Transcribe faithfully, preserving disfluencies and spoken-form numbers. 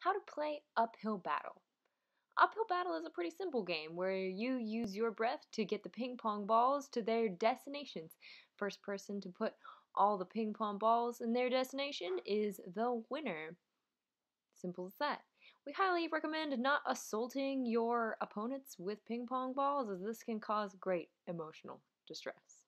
how to play Uphill Battle. Uphill Battle is a pretty simple game where you use your breath to get the ping pong balls to their destinations. First person to put all the ping pong balls in their destination is the winner. Simple as that. We highly recommend not assaulting your opponents with ping pong balls, as this can cause great emotional distress.